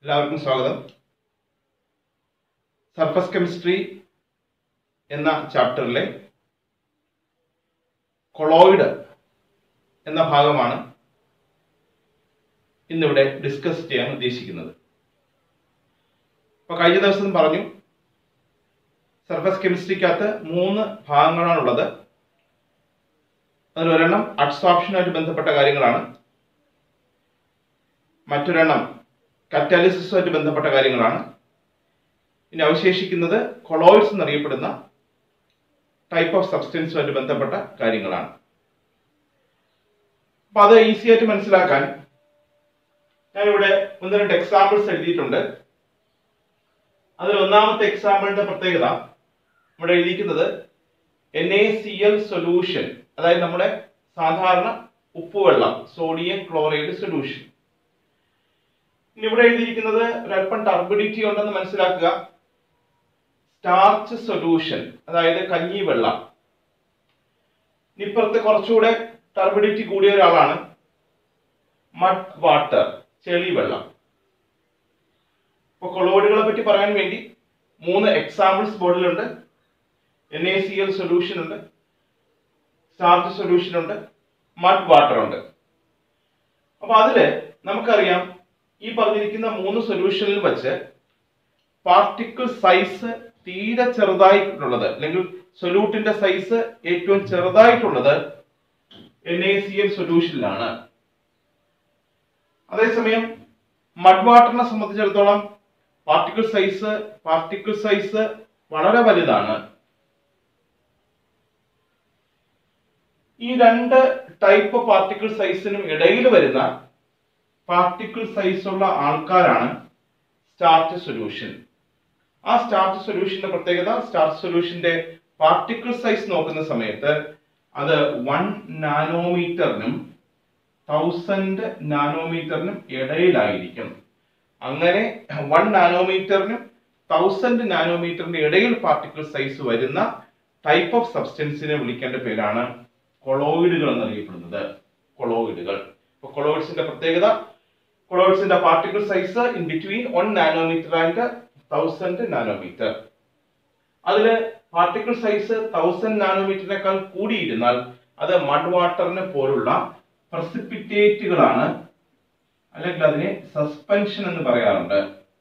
എല്ലാവർക്കും സ്വാഗതം. Surface chemistry എന്ന ചാപ്റ്ററിലെ കൊളോയിഡ് എന്ന ഭാഗമാണ് ഇന്നിവിടെ ഡിസ്കസ് ചെയ്യാൻ ഉദ്ദേശിക്കുന്നത്. അപ്പോൾ കഴിഞ്ഞ ദിവസം പറഞ്ഞു, സർഫസ് കെമിസ്ട്രിക്കകത്ത് 3 ഭാഗങ്ങളാണുള്ളത്. അതിലൊരെണ്ണം അഡ്സോർപ്ഷനുമായിട്ട് ബന്ധപ്പെട്ട കാര്യങ്ങളാണ്, മറ്റൊരെണ്ണം കറ്റാലിസിസുമായിട്ട് ബന്ധപ്പെട്ട കാര്യങ്ങളാണ്, ഇനി അവശേഷിക്കുന്നത് കൊളോയിഡ്സ് എന്നറിയപ്പെടുന്ന ടൈപ്പ് ഓഫ് സബ്സ്റ്റൻസുമായിട്ട് ബന്ധപ്പെട്ട കാര്യങ്ങളാണ്. അപ്പൊ അത് ഈസി ആയിട്ട് മനസ്സിലാക്കാൻ ഞാനിവിടെ 1-2 എക്സാമ്പിൾസ് എഴുതിയിട്ടുണ്ട്. അതിൽ ഒന്നാമത്തെ എക്സാമ്പിളിന്റെ പ്രത്യേകത ഇവിടെ എഴുതിയിരിക്കുന്നത് NaCl സൊല്യൂഷൻ, അതായത് നമ്മുടെ സാധാരണ ഉപ്പുവെള്ളം, സോഡിയം ക്ലോറൈഡ് സൊല്യൂഷൻ. ഇനി ഇവിടെ എഴുതിയിരിക്കുന്നത് ഒരല്പം ടർബിഡിറ്റി ഉണ്ടെന്ന് മനസ്സിലാക്കുക. സ്റ്റാർച്ച് സൊല്യൂഷൻ, അതായത് കഞ്ഞിവെള്ളം. ഇപ്പുറത്ത് കുറച്ചുകൂടെ ടർബിഡിറ്റി കൂടിയ ഒരാളാണ് മഡ് വാട്ടർ, ചെളിവെള്ളം. ഇപ്പൊ കൊളോയിഡുകളെ പറ്റി പറയാൻ വേണ്ടി 3 എക്സാമ്പിൾസ് ബോർഡിലുണ്ട്. NaCl സൊല്യൂഷൻ ഉണ്ട്, സ്റ്റാർച്ച് സൊല്യൂഷൻ ഉണ്ട്, മഡ് വാട്ടർ ഉണ്ട്. അപ്പൊ അതില് നമുക്കറിയാം, ഈ പറഞ്ഞിരിക്കുന്ന 3 സൊല്യൂഷനിൽ വെച്ച് പാർട്ടിക്കിൾ സൈസ് തീരെ ചെറുതായിട്ടുള്ളത്, അല്ലെങ്കിൽ സൊല്യൂട്ടിന്റെ സൈസ് ഏറ്റവും ചെറുതായിട്ടുള്ളത് NaCl സൊല്യൂഷനിലാണ്. അതേസമയം മഡ് വാട്ടറിനെ സംബന്ധിച്ചിടത്തോളം പാർട്ടിക്കിൾ സൈസ് വളരെ വലുതാണ്. ഈ 2 ടൈപ്പ് പാർട്ടിക്കിൾ സൈസിനും ഇടയിൽ വരുന്ന പാർട്ടിക്കിൾ സൈസ് ഉള്ള ആൾക്കാരാണ് സ്റ്റാർച്ച് സൊല്യൂഷൻ. ആ സ്റ്റാർച്ച് സൊല്യൂഷന്റെ പ്രത്യേകത, സ്റ്റാർച്ച് സൊല്യൂഷന്റെ പാർട്ടിക്കിൾ സൈസ് നോക്കുന്ന സമയത്ത് അത് 1 നാനോമീറ്ററിനും 1000 നാനോമീറ്ററിനും ഇടയിലായിരിക്കും. അങ്ങനെ 1 നാനോമീറ്ററിനും 1000 നാനോമീറ്ററിന്റെ ഇടയിൽ പാർട്ടിക്കിൾ സൈസ് വരുന്ന ടൈപ്പ് ഓഫ് സബ്സ്റ്റൻസിനെ വിളിക്കേണ്ട പേരാണ് കൊളോയിഡുകൾ എന്നറിയപ്പെടുന്നത്. കൊളോയിഡുകൾ. കൊളോയിഡ്സിന്റെ പ്രത്യേകത, കൊളോയിഡ്സിന്റെ particle size in between 1 nanometre and 1000 nanometre. അതില് പാർട്ടിക്കിൾ സൈസ് 1000 നാനോമീറ്ററിനേക്കാൾ കൂടിയിരുന്നാൽ അത് മഡ് വാട്ടറിനെ പോലുള്ള പ്രസിപ്പിറ്റേറ്റുകളാണ്, അല്ലെങ്കിൽ അതിനെ സസ്പെൻഷൻ എന്ന് പറയാറുണ്ട്.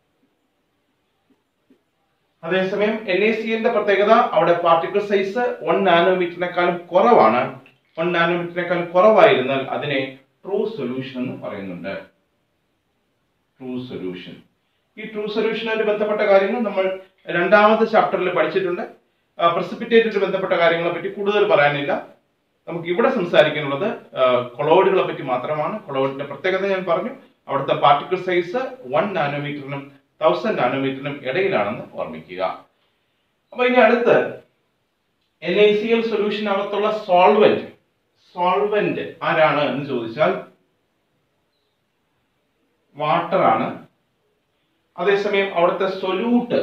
അതേസമയം NaClന്റെ പ്രത്യേകത, അവിടെ പാർട്ടിക്കിൾ സൈസ് 1 നാനോമീറ്ററിനേക്കാളും കുറവാണ്. 1 നാനോമീറ്ററിനേക്കാൾ കുറവായിരുന്നാൽ അതിനെ ട്രൂ സൊല്യൂഷൻ എന്ന് പറയുന്നുണ്ട്. True solution. ഈ ട്രൂ സൊല്യൂഷനുമായിട്ട് ബന്ധപ്പെട്ട കാര്യങ്ങൾ നമ്മൾ 2ാമത്തെ ചാപ്റ്ററിൽ പഠിച്ചിട്ടുണ്ട്. പ്രസിപ്പിറ്റേറ്റുമായിട്ട് ബന്ധപ്പെട്ട കാര്യങ്ങളെ പറ്റി കൂടുതൽ പറയാനില്ല. നമുക്ക് ഇവിടെ സംസാരിക്കാനുള്ളത് കൊളോയിഡുകളെ പറ്റി മാത്രമാണ്. കൊളോയിഡിന്റെ പ്രത്യേകത ഞാൻ പറഞ്ഞു, അവിടുത്തെ പാർട്ടിക്കിൾ സൈസ് 1 നാനോമീറ്ററിനും 1000 നാനോമീറ്ററിനും ഇടയിലാണെന്ന് ഓർമ്മിക്കുക. അപ്പൊ ഇനി അടുത്ത് NaCl സൊല്യൂഷനകത്തുള്ള സോൾവെന്റ് ആരാണ് എന്ന് ചോദിച്ചാൽ വാട്ടർ ആണ്. അതേസമയം അവിടുത്തെ സൊല്യൂട്ട്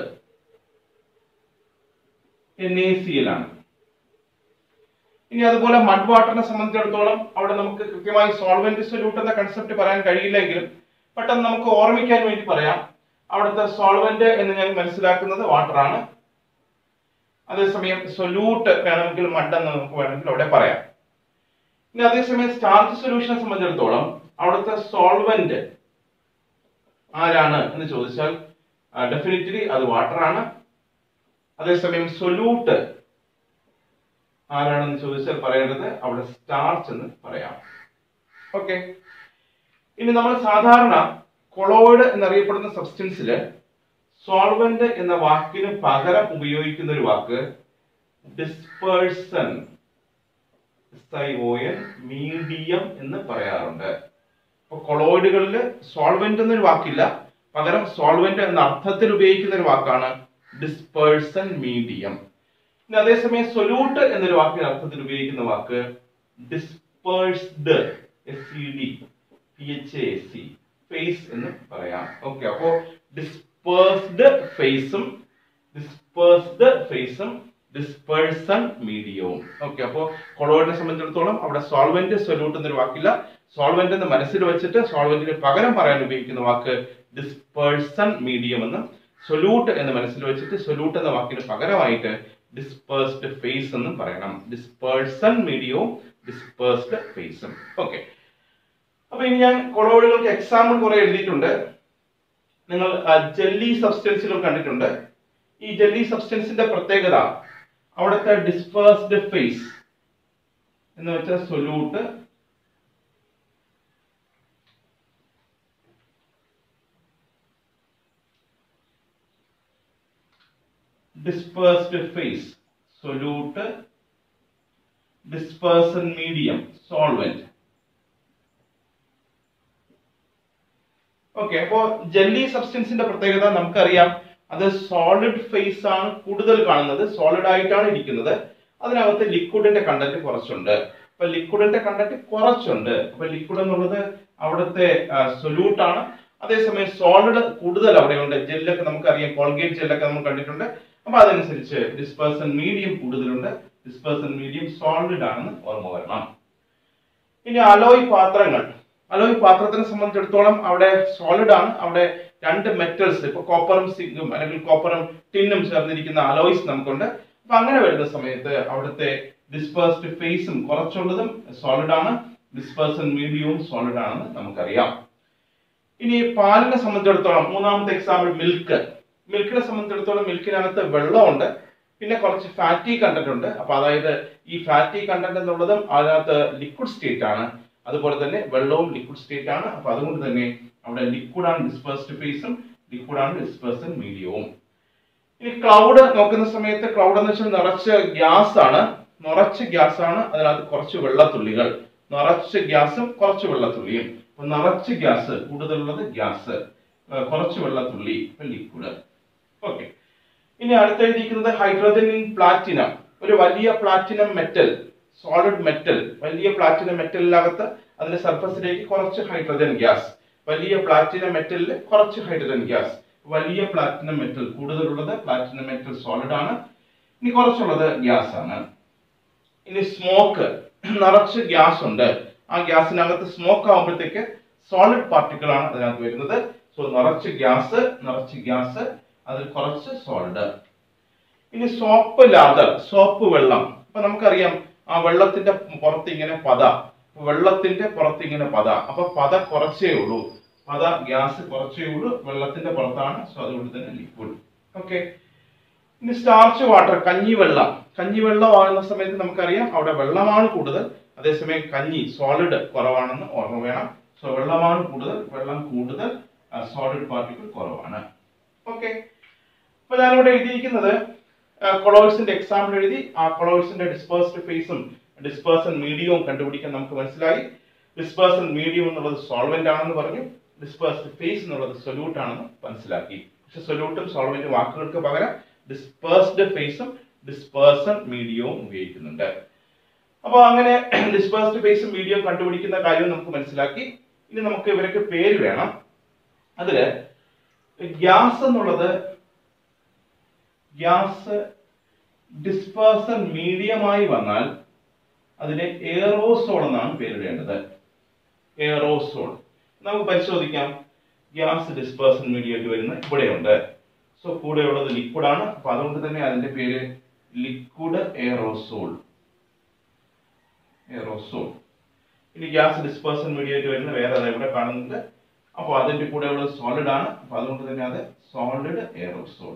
NaCl ആണ്. ഇനി അതുപോലെ മഡ് വാട്ടറിനെ സംബന്ധിച്ചിടത്തോളം അവിടെ നമുക്ക് കൃത്യമായി സോൾവെന്റ് സൊല്യൂട്ട് എന്ന കൺസെപ്റ്റ് പറയാൻ കഴിയില്ലെങ്കിലും പെട്ടെന്ന് നമുക്ക് ഓർമ്മിക്കാൻ വേണ്ടി പറയാം. അവിടുത്തെ സോൾവെന്റ് എന്ന് ഞാൻ മനസ്സിലാക്കുന്നത് വാട്ടർ ആണ്. അതേസമയം സൊല്യൂട്ട് വേണമെങ്കിൽ മഡ് എന്ന് നമുക്ക് വേണമെങ്കിൽ അവിടെ പറയാം. ഇനി അതേസമയം സ്റ്റാർച്ച് സൊല്യൂഷനെ സംബന്ധിച്ചിടത്തോളം അവിടുത്തെ സോൾവെന്റ് ആരാണ് എന്ന് ചോദിച്ചാൽ ഡെഫിനിറ്റ്ലി അത് വാട്ടർ ആണ്. അതേസമയം സൊല്യൂട്ട് ആരാണെന്ന് ചോദിച്ചാൽ പറയേണ്ടത് അവിടെ സ്റ്റാർച്ച് എന്ന് പറയാം. ഓക്കെ. ഇനി നമ്മൾ സാധാരണ കൊളോയിഡ് എന്നറിയപ്പെടുന്ന സബ്സ്റ്റൻസില് സോൾവെന്റ് എന്ന വാക്കിന് പകരം ഉപയോഗിക്കുന്ന ഒരു വാക്ക് ഡിസ്പേഴ്സൺ, മീഡിയം എന്ന് പറയാറുണ്ട്. അപ്പൊ കൊളോയിഡുകളിൽ സോൾവെന്റ് എന്നൊരു വാക്കില്ല, പകരം സോൾവെന്റ് എന്ന അർത്ഥത്തിൽ ഉപയോഗിക്കുന്ന ഒരു വാക്കാണ് ഡിസ്പേഴ്സൺ മീഡിയം. ഇനി അതേസമയം സൊല്യൂട്ട് എന്നൊരു വാക്കിന് അർത്ഥത്തിൽ ഉപയോഗിക്കുന്ന വാക്ക് ഡിസ്പേഴ്സ്ഡ്, ഫേസ് എന്ന് പറയാം. ഓക്കെ. അപ്പോ ഡിസ്പേഴ്സ്ഡ് ഫേസും ഡിസ്പേഴ്സൺ മീഡിയവും. ഓക്കെ. അപ്പോൾ കൊളോയിഡിനെ സംബന്ധിച്ചിടത്തോളം അവിടെ സോൾവെന്റ്, സൊല്യൂട്ട് എന്നൊരു വാക്കില്ല. സോൾവെന്റ് എന്ന് മനസ്സിൽ വെച്ചിട്ട് സോൾവെന്റിന് പകരം പറയാൻ ഉപയോഗിക്കുന്ന വാക്ക് ഡിസ്പേഴ്സൺ മീഡിയം എന്നും സൊല്യൂട്ട് എന്ന് മനസ്സിൽ വെച്ചിട്ട് സൊല്യൂട്ട് എന്ന വാക്കിന് പകരമായിട്ട് ഡിസ്പേഴ്സ്ഡ് ഫേസ് എന്നും പറയണം. ഡിസ്പേഴ്സൺ മീഡിയവും ഡിസ്പേഴ്സ്ഡ് ഫേസും. ഓക്കെ, അപ്പൊ ഇനി ഞാൻ കൊളോയിഡുകൾക്ക് എക്സാമ്പിൾ കുറെ എഴുതിയിട്ടുണ്ട്. നിങ്ങൾ ജെല്ലി സബ്സ്റ്റൻസുകൾ കണ്ടിട്ടുണ്ട്. ഈ ജെല്ലി സബ്സ്റ്റൻസിന്റെ പ്രത്യേകത അവിടുത്തെ ഡിസ്പേഴ്സ്ഡ് ഫേസ് എന്ന് വെച്ചാൽ solute, dispersed phase solute, dispersion medium solvent. Okay, അപ്പോ ജെല്ലി സബ്സ്റ്റൻസിന്റെ പ്രത്യേകത നമുക്കറിയാം, അത് സോളിഡ് ഫേസ് ആണ് കൂടുതൽ കാണുന്നത്, സോളിഡ് ആയിട്ടാണ് ഇരിക്കുന്നത്. അതിനകത്ത് ലിക്വിഡിന്റെ കണ്ടന്റ് കുറച്ചുണ്ട്. അപ്പൊ ലിക്വിഡിന്റെ കണ്ടന്റ് കുറച്ചുണ്ട്. അപ്പൊ ലിക്വിഡ് എന്നുള്ളത് അവിടുത്തെ സൊല്യൂട്ട് ആണ്. അതേസമയം സോളിഡ് കൂടുതൽ അവിടെയുണ്ട്. ജെല്ലൊക്കെ നമുക്കറിയാം, കോൾഗേറ്റ് ജെല്ലൊക്കെ നമ്മൾ കണ്ടിട്ടുണ്ട്. അപ്പൊ അതനുസരിച്ച് ഡിസ്പേഴ്സൺ മീഡിയം കൂടുതലുണ്ട്. ഡിസ്പേഴ്സൺ മീഡിയം സോളിഡ് ആണെന്ന് ഓർമ്മ വരണം. ഇനി അലോയ് പാത്രങ്ങൾ. അലോയ് പാത്രത്തിനെ സംബന്ധിച്ചിടത്തോളം അവിടെ സോളിഡ് ആണ്. അവിടെ രണ്ട് മെറ്റൽസ്, ഇപ്പൊ കോപ്പറും സിങ്കും അല്ലെങ്കിൽ കോപ്പറും ടിന്നും ചേർന്നിരിക്കുന്ന അലോയ്സ് നമുക്കുണ്ട്. അപ്പൊ അങ്ങനെ വരുന്ന സമയത്ത് അവിടുത്തെ ഡിസ്പേഴ്സ്ഡ് ഫേസും കുറച്ചുള്ളതും സോളിഡ് ആണ്, ഡിസ്പേഴ്സൺ മീഡിയവും സോളിഡ് ആണെന്ന് നമുക്കറിയാം. ഇനി പാലിനെ സംബന്ധിച്ചിടത്തോളം മൂന്നാമത്തെ എക്സാമ്പിൾ മിൽക്ക്. മിൽക്കിനെ സംബന്ധിച്ചിടത്തോളം മിൽക്കിനകത്ത് വെള്ളമുണ്ട്, പിന്നെ കുറച്ച് ഫാറ്റി കണ്ടന്റ് ഉണ്ട്. അപ്പൊ അതായത് ഈ ഫാറ്റി കണ്ടന്റ് എന്നുള്ളതും അതിനകത്ത് ലിക്വിഡ് സ്റ്റേറ്റ് ആണ്. അതുപോലെ തന്നെ വെള്ളവും ലിക്വിഡ് സ്റ്റേറ്റ് ആണ്. അപ്പൊ അതുകൊണ്ട് തന്നെ അവിടെ ലിക്വിഡ് ആണ് ഡിസ്പേഴ്സ്ഡ് ഫേസും, ലിക്വിഡ് ആണ് ഡിസ്പേഴ്സൺ മീഡിയവും. ഇനി ക്ലൗഡ് നോക്കുന്ന സമയത്ത് ക്ലൗഡ് എന്ന് വെച്ചാൽ നിറച്ച് ഗ്യാസ് ആണ്. നിറച്ച് ഗ്യാസ് ആണ്, അതിനകത്ത് കുറച്ച് വെള്ളത്തുള്ളികൾ. നിറച്ച് ഗ്യാസും കുറച്ച് വെള്ളത്തുള്ളിയും. അപ്പൊ നിറച്ച് ഗ്യാസ്, കൂടുതലുള്ളത് ഗ്യാസ്, കുറച്ച് വെള്ളത്തുള്ളി, ലിക്വിഡ്. ഓക്കെ, ഇനി അടുത്തെഴുതിയിരിക്കുന്നത് ഹൈഡ്രജൻ ഇൻ പ്ലാറ്റിനം. ഒരു വലിയ പ്ലാറ്റിനം മെറ്റൽ, സോളിഡ് മെറ്റൽ, വലിയ പ്ലാറ്റിനം മെറ്റലിനകത്ത് അതിന്റെ സർഫസിലേക്ക് കുറച്ച് ഹൈഡ്രജൻ ഗ്യാസ്. വലിയ പ്ലാറ്റിനം മെറ്റലിൽ കുറച്ച് ഹൈഡ്രജൻ ഗ്യാസ്. വലിയ പ്ലാറ്റിനം മെറ്റൽ കൂടുതലുള്ളത് പ്ലാറ്റിനം മെറ്റൽ സോളിഡ് ആണ്. ഇനി കുറച്ചുള്ളത് ഗ്യാസ് ആണ്. ഇനി സ്മോക്ക്, നിറച്ച് ഗ്യാസ് ഉണ്ട്. ആ ഗ്യാസിനകത്ത് സ്മോക്ക് ആകുമ്പോഴത്തേക്ക് സോളിഡ് പാർട്ടിക്കിൾ ആണ് അതിനകത്ത് വരുന്നത്. സോ നിറച്ച് ഗ്യാസ്, അതിൽ കുറച്ച് സോളിഡ്. ഇനി സോപ്പ് ലാതർ, സോപ്പ് വെള്ളം. അപ്പൊ നമുക്കറിയാം ആ വെള്ളത്തിന്റെ പുറത്ത് ഇങ്ങനെ പത, വെള്ളത്തിന്റെ പുറത്ത് ഇങ്ങനെ പത. അപ്പൊ പത കുറച്ചേ ഉള്ളൂ, പത ഗ്യാസ് കുറച്ചേ ഉള്ളൂ, വെള്ളത്തിന്റെ പുറത്താണ്. സോ അതുകൊണ്ട് തന്നെ ലിക്വിഡ്. ഓക്കെ, ഇനി സ്റ്റാർച്ച് വാട്ടർ, കഞ്ഞിവെള്ളം. കഞ്ഞിവെള്ളം ആകുന്ന സമയത്ത് നമുക്കറിയാം അവിടെ വെള്ളമാണ് കൂടുതൽ, അതേസമയം കഞ്ഞി സോളിഡ് കുറവാണെന്ന് ഓർമ്മ വേണം. സോ വെള്ളമാണ് കൂടുതൽ, വെള്ളം കൂടുതൽ, സോളിഡ് പാർട്ടിക്കിൾ കുറവാണ്. ഓക്കെ, അപ്പൊ ഞാനിവിടെ എഴുതിയിരിക്കുന്നത് കൊളോയിഡ്സിന്റെ എക്സാമ്പിൾ എഴുതി. ആ കൊളോയിഡ്സിന്റെ ഡിസ്പേഴ്സ്ഡ് ഫേസും ഡിസ്പേഴ്സൺ മീഡിയവും കണ്ടുപിടിക്കാൻ നമുക്ക് മനസ്സിലായി. ഡിസ്പേഴ്സൺ മീഡിയം എന്നുള്ളത് സോൾവെന്റ് ആണെന്ന് പറഞ്ഞു, ഡിസ്പേഴ്സ്ഡ് ഫേസ് എന്നുള്ളത് സൊല്യൂട്ട് ആണെന്ന് മനസ്സിലാക്കി. പക്ഷെ സൊല്യൂട്ടും സോൾവെന്റും വാക്കുകൾക്ക് പകരം ഡിസ്പേഴ്സ്ഡ് ഫേസും ഡിസ്പേഴ്സൺ മീഡിയവും ഉപയോഗിക്കുന്നുണ്ട്. അപ്പോൾ അങ്ങനെ ഡിസ്പേഴ്സ്ഡ് ഫേസും മീഡിയവും കണ്ടുപിടിക്കുന്ന കാര്യം നമുക്ക് മനസ്സിലാക്കി. ഇനി നമുക്ക് ഇവരൊക്കെ പേര് വേണം. അതില് ഗ്യാസ് എന്നുള്ളത്, ഗ്യാസ് ഡിസ്പേഴ്സൺ മീഡിയമായി വന്നാൽ അതിനെ എയറോസോൾ എന്നാണ് പേരിടേണ്ടത്. എയറോസോൾ നമുക്ക് പരിശോധിക്കാം. ഗ്യാസ് ഡിസ്പേഴ്സൺ മീഡിയമായിട്ട് വരുന്ന ഇവിടെയുണ്ട്. സോ കൂടെയുള്ളത് ലിക്വിഡ് ആണ്. അപ്പൊ അതുകൊണ്ട് തന്നെ അതിന്റെ പേര് ലിക്വിഡ് എയറോസോൾ. എയറോസോൾ. ഇനി ഗ്യാസ് ഡിസ്പേഴ്സൺ മീഡിയമായിട്ട് വരുന്ന വേറെ ഇവിടെ കാണുന്നുണ്ട്. അപ്പോൾ അതിന്റെ കൂടെയുള്ളത് സോളിഡ് ആണ്. അപ്പൊ അതുകൊണ്ട് തന്നെ അത് സോളിഡ് എയറോസോൾ.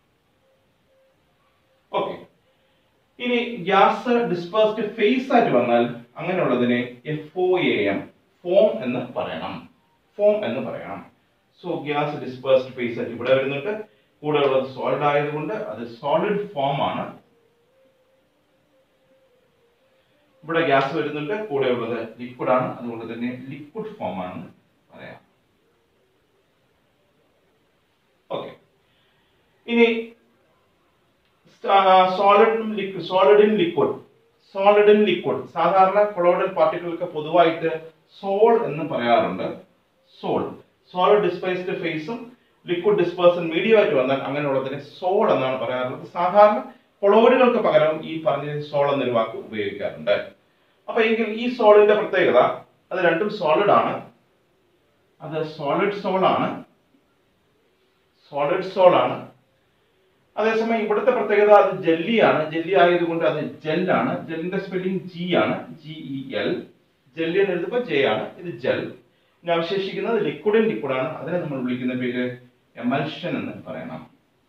ഓക്കെ, ഇനി ഗ്യാസ് ഡിസ്പേഴ്സ്ഡ് ഫേസ് ആയിട്ട് വന്നാൽ അങ്ങനെയുള്ളതിനെ FOAM, ഫോം എന്ന് പറയണം. ഫോം എന്ന് പറയണം. സോ ഗ്യാസ് ഡിസ്പേഴ്സ്ഡ് ഫേസ് ആയിട്ട് ഇവിടെ വരുന്നുണ്ട്. കൂടെ ഉള്ളത് സോളിഡ് ആയതുകൊണ്ട് അത് സോളിഡ് ഫോം ആണ്. ഇവിടെ ഗ്യാസ് വരുന്നുണ്ട്, കൂടെ ഉള്ളത് ലിക്വിഡ് ആണ്. അതുകൊണ്ട് തന്നെ ലിക്വിഡ് ഫോം ആണെന്ന് പറയാം. ഓക്കെ, ഇനി സോളിഡ് ഇൻ ലിക്വിഡ്. സാധാരണ കൊളോയിഡൽ പാർട്ടിക്കിൾക്ക് പൊതുവായിട്ട് സോൾ എന്ന് പറയാറുണ്ട്. സോളിഡ് ഡിസ്പേഴ്സ്ഡ് ഫേസും ലിക്വിഡ് ഡിസ്പേഴ്സൺ മീഡിയമായിട്ട് വന്നാൽ അങ്ങനെയുള്ളതിനെ സോൾ എന്നാണ് പറയാറുള്ളത്. സാധാരണ കൊളോയിഡുകൾക്ക് പകരം ഈ പറഞ്ഞ സോൾ എന്നൊരു വാക്ക് ഉപയോഗിക്കാറുണ്ട്. അപ്പൊ എങ്കിൽ ഈ സോളിന്റെ പ്രത്യേകത, അത് രണ്ടും സോളിഡ് ആണ്. അത് സോളിഡ് സോൾ ആണ്. സോളിഡ് സോൾ ആണ്. അതേസമയം ഇവിടുത്തെ പ്രത്യേകത അത് ജെല്ലിയാണ്. ജെല്ലി ആയതുകൊണ്ട് അത് ജെല്ലാണ്. ജെല്ലിന്റെ സ്പെല്ലിംഗ് ജി ആണ്, GEL. ജെല്ലി എന്ന് എഴുതുമ്പോൾ ജെ ആണ്, ഇത് ജെൽ. ഇനി അവശേഷിക്കുന്നത് ലിക്വിഡ് ആണ്. അതിനെ നമ്മൾ വിളിക്കുന്ന പേര് എമൽഷൻ എന്ന് പറയണം.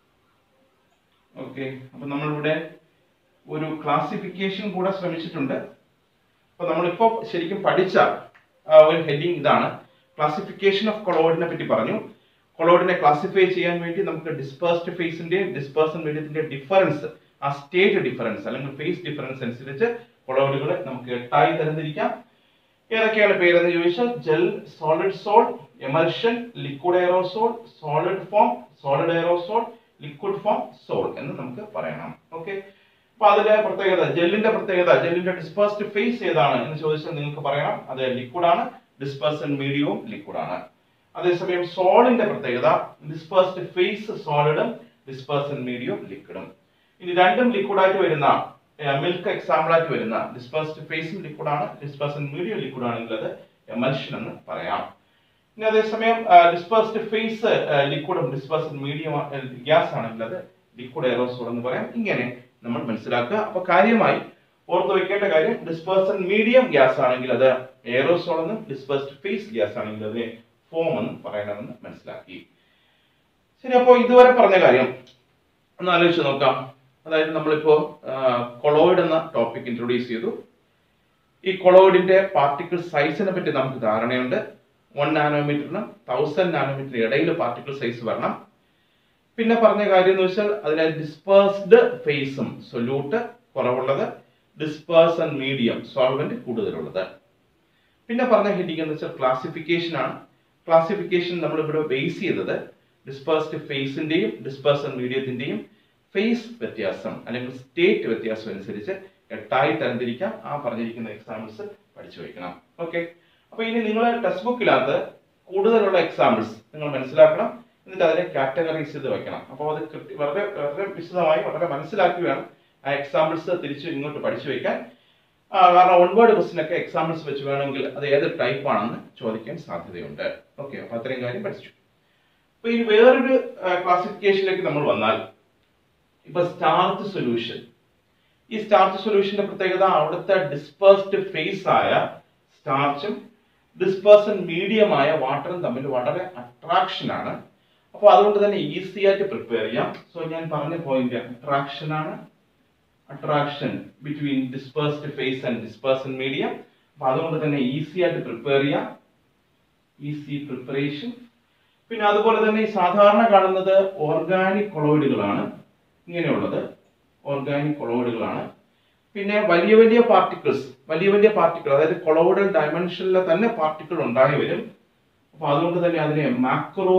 ഓക്കെ, അപ്പൊ നമ്മളിവിടെ ഒരു ക്ലാസിഫിക്കേഷൻ കൂടെ ശ്രമിച്ചിട്ടുണ്ട്. അപ്പൊ നമ്മളിപ്പോ ശരിക്കും പഠിച്ച ഒരു ഹെഡിങ് ഇതാണ്, ക്ലാസിഫിക്കേഷൻ ഓഫ് കൊളോയിഡിനെ പറ്റി പറഞ്ഞു. കൊളോയിഡിനെ ക്ലാസിഫൈ ചെയ്യാൻ വേണ്ടി നമുക്ക് ഡിസ്പേഴ്സ്ഡ് ഫേസിന്റെയും ഡിസ്പേഴ്സൺ മീഡിയത്തിന്റെ ഡിഫറൻസ്, ആ സ്റ്റേറ്റ് ഡിഫറൻസ് അല്ലെങ്കിൽ ഫേസ് ഡിഫറൻസ് അനുസരിച്ച് കൊളോയിഡുകളെ നമുക്ക് 8ആയി തരംതിരിക്കാം. ഏതൊക്കെയാണ് പേരെന്ന് ചോദിച്ചാൽ gel, solid sol, emulsion, liquid aerosol, solid foam, solid aerosol, liquid foam, sol എന്ന് നമുക്ക് പറയണം. ഓക്കെ, അപ്പൊ അതിന്റെ പ്രത്യേകത, ജെല്ലിന്റെ പ്രത്യേകത, ജെല്ലിന്റെ ഡിസ്പേഴ്സ്ഡ് ഫേസ് ഏതാണ് എന്ന് ചോദിച്ചാൽ നിങ്ങൾക്ക് പറയണം അത് ലിക്വിഡ് ആണ്. ഡിസ്പേഴ്സൺ മീഡിയവും ലിക്വിഡ് ആണ്. അതേസമയം സോളിന്റെ പ്രത്യേകത ഡിസ്പേഴ്സ്ഡ് ഫേസ് സോളിഡും ഡിസ്പേഴ്സൺ മീഡിയവും ലിക്വിഡും. ഇനി രണ്ടും ലിക്വിഡ് ആയിട്ട് വരുന്ന മിൽക്ക് എക്സാമ്പിൾ ആയിട്ട് വരുന്ന ഡിസ്പേഴ്സ്ഡ് ഫേസും ലിക്വിഡ് ആണ്, ഡിസ്പേഴ്സൺ മീഡിയം ലിക്വിഡ് ആണെങ്കിൽ അത് എമൽഷൻ എന്ന് പറയാം. ഇനി അതേസമയം ഡിസ്പേഴ്സ്ഡ് ഫേസ് ലിക്വിഡും ഡിസ്പേഴ്സൺ മീഡിയം ഗ്യാസ് ആണെങ്കിൽ അത് ലിക്വിഡ് എയറോസോൾ എന്ന് പറയാം. ഇങ്ങനെ നമ്മൾ മനസ്സിലാക്കുക. അപ്പൊ കാര്യമായി ഓർത്ത് വെക്കേണ്ട കാര്യം, ഡിസ്പേഴ്സൺ മീഡിയം ഗ്യാസ് ആണെങ്കിൽ അത് എയറോസോൾ എന്നും ഡിസ്പേഴ്സ്ഡ് ഫേസ് ഗ്യാസ് ആണെങ്കിൽ അത് ഫോം എന്നും പറയണമെന്ന് മനസ്സിലാക്കി. ശരി, അപ്പോൾ ഇതുവരെ പറഞ്ഞ കാര്യം ഒന്ന് ആലോചിച്ച് നോക്കാം. അതായത് നമ്മളിപ്പോ കൊളോയിഡ് എന്ന ടോപ്പിക് ഇൻട്രൊഡ്യൂസ് ചെയ്തു. ഈ കൊളോയിഡിന്റെ പാർട്ടിക്കിൾ സൈസിനെ പറ്റി നമുക്ക് ധാരണയുണ്ട്. 1 നാനോമീറ്ററിനും 1000 നാനോമീറ്ററിന് ഇടയിൽ പാർട്ടിക്കിൾ സൈസ് വരണം. പിന്നെ പറഞ്ഞ കാര്യം എന്ന് വെച്ചാൽ അതിലെ ഡിസ്പേഴ്സ്ഡ് ഫേസും സൊല്യൂട്ട് കുറവുള്ളത്, ഡിസ്പേഴ്സൺ മീഡിയം സോൾവെന്റ് കൂടുതലുള്ളത്. പിന്നെ പറഞ്ഞ ഹെഡിങ് എന്ന് വെച്ചാൽ ക്ലാസിഫിക്കേഷൻ ആണ്. ക്ലാസിഫിക്കേഷൻ നമ്മൾ ഇവിടെ ബേസ് ചെയ്തത് ഡിസ്പേഴ്സ്ഡ് ഫേസിന്റെയും ഡിസ്പേഴ്സൺ മീഡിയത്തിന്റെയും ഫേസ് വ്യത്യാസം അല്ലെങ്കിൽ സ്റ്റേറ്റ് വ്യത്യാസം അനുസരിച്ച് 8ആയി തരംതിരിക്കാം. ആ പറഞ്ഞിരിക്കുന്ന എക്സാമ്പിൾസ് പഠിച്ചു വയ്ക്കണം. ഓക്കെ, അപ്പൊ ഇനി നിങ്ങൾ ടെക്സ്റ്റ് ബുക്കിനകത്ത് കൂടുതലുള്ള എക്സാമ്പിൾസ് നിങ്ങൾ മനസ്സിലാക്കണം. എന്നിട്ട് അതിനെ കാറ്റഗറൈസ് ചെയ്ത് വെക്കണം. അപ്പോൾ അത് വളരെ വളരെ വിശദമായി വളരെ മനസ്സിലാക്കി വേണം ആ എക്സാമ്പിൾസ് തിരിച്ച് ഇങ്ങോട്ട് പഠിച്ചു വയ്ക്കാൻ. കാരണം ഓൺവേർഡ് ക്വസ്റ്റ്യൻ ഒക്കെ എക്സാമ്പിൾസ് വെച്ച് വേണമെങ്കിൽ അത് ഏത് ടൈപ്പ് ആണെന്ന് ചോദിക്കാൻ സാധ്യതയുണ്ട്. ഓക്കെ, അപ്പൊ അത്രയും കാര്യം പഠിച്ചു. അപ്പൊ ഇനി വേറൊരു ക്ലാസിഫിക്കേഷനിലേക്ക് നമ്മൾ വന്നാൽ, ഇപ്പൊ സ്റ്റാർച്ച് സൊല്യൂഷൻ. ഈ സ്റ്റാർച്ച് സൊല്യൂഷന്റെ പ്രത്യേകത അവിടുത്തെ ഡിസ്പേഴ്സ്ഡ് ഫേസ് ആയ സ്റ്റാർച്ചും ഡിസ്പേഴ്സൺ മീഡിയമായ വാട്ടറും തമ്മിൽ വളരെ അട്രാക്ഷൻ ആണ്. അപ്പൊ അതുകൊണ്ട് തന്നെ ഈസി ആയിട്ട് പ്രിപ്പയർ ചെയ്യാം. സോ ഞാൻ പറഞ്ഞ പോയിന്റ് അട്രാക്ഷൻ ആണ്. Attraction between dispersed phase and dispersion medium. അപ്പൊ അതുകൊണ്ട് തന്നെ ഈസി ആയിട്ട് പ്രിപ്പയർ ചെയ്യാം, ഈസി പ്രിപ്പറേഷൻ. പിന്നെ അതുപോലെ തന്നെ സാധാരണ കാണുന്നത് ഓർഗാനിക് കൊളോയിഡുകളാണ്. ഇങ്ങനെയുള്ളത് ഓർഗാനിക് കൊളോയിഡുകളാണ്. പിന്നെ വലിയ വലിയ പാർട്ടിക്കിൾ അതായത് കൊളോയിഡൽ ഡയമെൻഷനിലെ തന്നെ പാർട്ടിക്കിൾ ഉണ്ടായി വരും. അപ്പൊ അതുകൊണ്ട് തന്നെ അതിനെ മാക്രോ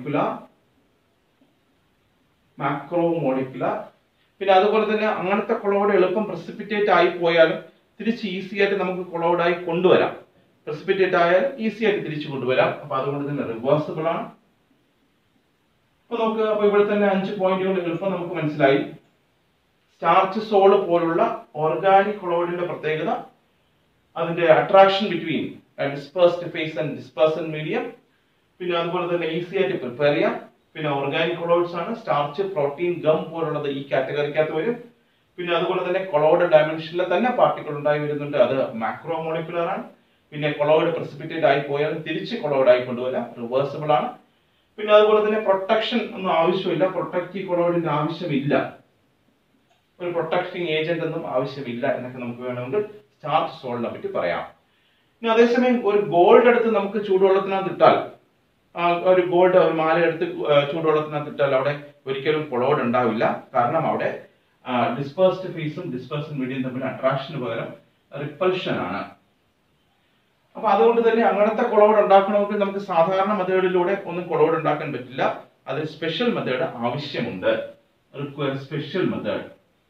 മോളിക്കുലർ. പിന്നെ അതുപോലെ തന്നെ അങ്ങനത്തെ കൊളോയിഡ് എളുപ്പം പ്രസിപ്പിറ്റേറ്റ് ആയി പോയാലും തിരിച്ച് ഈസി ആയിട്ട് നമുക്ക് കൊളോയിഡായി കൊണ്ടുവരാം. പ്രസിപ്പിറ്റേറ്റ് ആയാലും ഈസി ആയിട്ട് തിരിച്ചു കൊണ്ടുവരാം. അപ്പൊ അതുകൊണ്ട് തന്നെ റിവേഴ്സിബിൾ ആണ്. അപ്പൊ നമുക്ക് ഇവിടെ തന്നെ 5 പോയിന്റുകൾ എളുപ്പം നമുക്ക് മനസ്സിലായി. സ്റ്റാർച്ച് സോള് പോലുള്ള ഓർഗാനിക് കൊളോയിഡിന്റെ പ്രത്യേകത അതിന്റെ attraction between dispersed phase and dispersion medium. പിന്നെ അതുപോലെ തന്നെ ഈസി ആയിട്ട് പ്രിപ്പയർ ചെയ്യാം. പിന്നെ ഓർഗാനിക് കൊളോയിഡ്സ് ആണ്. സ്റ്റാർച്ച്, പ്രോട്ടീൻ, ഗം പോലുള്ളത് ഈ കാറ്റഗറിക്കകത്ത് വരും. പിന്നെ അതുപോലെ തന്നെ കൊളോയിഡ് ഡയമെൻഷനിലെ തന്നെ പാർട്ടിക്കിൾ ഉണ്ടായി വരുന്നുണ്ട്. അത് മാക്രോ മോളിക്കുലർ ആണ്. പിന്നെ കൊളോയിഡ് പ്രസിപ്പിറ്റേറ്റ് ആയി പോയാലും തിരിച്ച് കൊളോയിഡ് ആയി കൊണ്ടുവരാം, റിവേഴ്സിബിൾ ആണ്. പിന്നെ അതുപോലെ തന്നെ പ്രൊട്ടക്ഷൻ ഒന്നും ആവശ്യമില്ല. പ്രൊട്ടക്റ്റീവ് കൊളോയിഡിന്റെ ആവശ്യമില്ല, ഒരു പ്രൊട്ടക്റ്റിംഗ് ഏജന്റ് ഒന്നും ആവശ്യമില്ല എന്നൊക്കെ നമുക്ക് വേണമെങ്കിൽ സ്റ്റാർച്ച് സോളിനെ പറ്റി പറയാം. ഇനി അതേസമയം ഒരു ഗോൾഡ് എടുത്ത് നമുക്ക് ചൂടുവെള്ളത്തിനകത്ത് ഇട്ടാൽ, ഒരു മാല എടുത്ത് ചൂടുവെള്ളത്തിനകത്ത് ഇട്ടാൽ അവിടെ ഒരിക്കലും കൊളോയിഡ് ഉണ്ടാവില്ല. കാരണം അവിടെ ഡിസ്പേഴ്സ്ഡ് ഫേസും ഡിസ്പേഴ്സൺ മീഡിയം തമ്മിൽ അട്രാക്ഷന് പകരം റിപ്പൽഷൻ ആണ്. അപ്പൊ അതുകൊണ്ട് തന്നെ അങ്ങനത്തെ കൊളോയിഡ് ഉണ്ടാക്കണമെങ്കിൽ നമുക്ക് സാധാരണ മെത്തേഡിലൂടെ ഒന്നും കൊളോയിഡ് ഉണ്ടാക്കാൻ പറ്റില്ല. അതിന് സ്പെഷ്യൽ മെത്തേഡ് ആവശ്യമുണ്ട്. Special method.